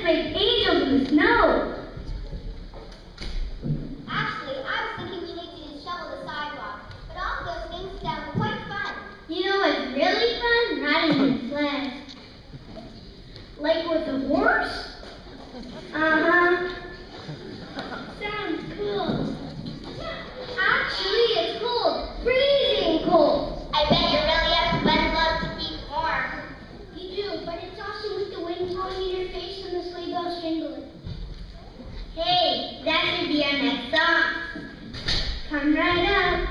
make angels in the snow. Actually, I was thinking we need to shovel the sidewalk, but all those things sound quite fun. You know what's really fun? Riding in a sled. Like with a horse? Uh-huh. Sounds cool. Actually, it's cold. Freezing cold. I bet you really have sweat gloves to keep warm. You do, but it's awesome with the wind blowing in your face and the sleigh bells jingling. Hey, that should be our next song. Come right up.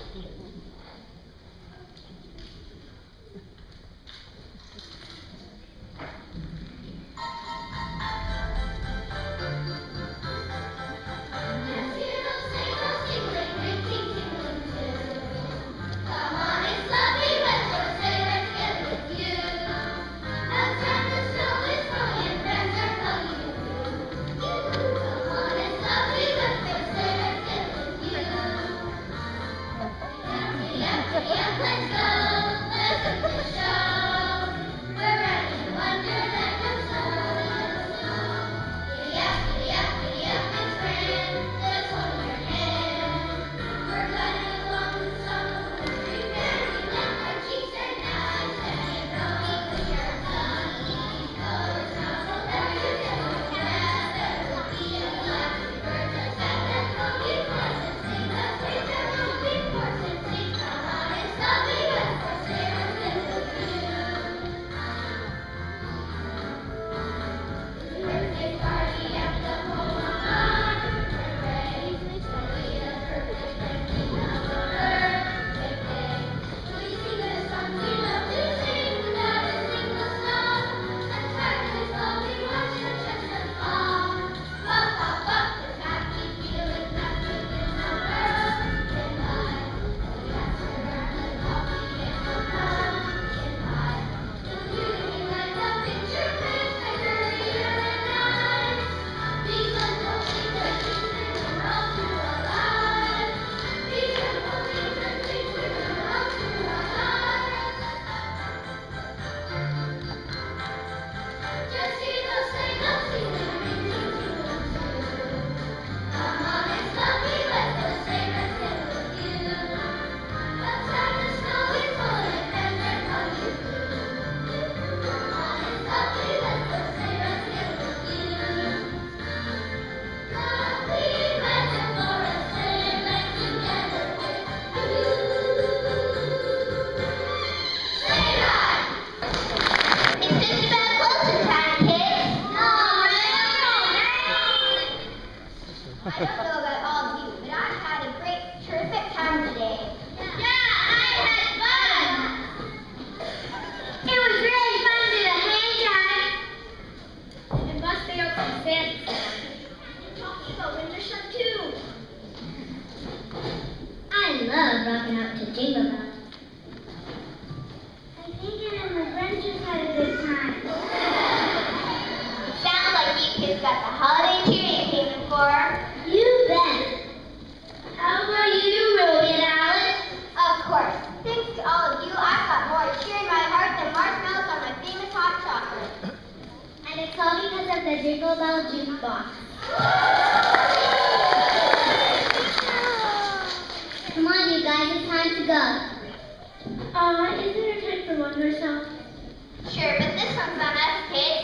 I don't know about all of you, but I had a great, terrific time today. Yeah, I had fun. It was really fun to do the hang time. And busting out some sand. You're talking about winter stuff too. I love rocking out to Jingle Bells. I think it and the Grinches had a good time. Sounds like you kids got the holiday cheer you came in for. You bet. How about you, Ruby and Alice? Of course. Thanks to all of you, I've got more cheer in my heart than marshmallows on my famous hot chocolate. And it's all because of the Jingle Bell Jukebox. Come on, you guys, it's time to go. Isn't there time for one more song? Sure, but this one's on us kids.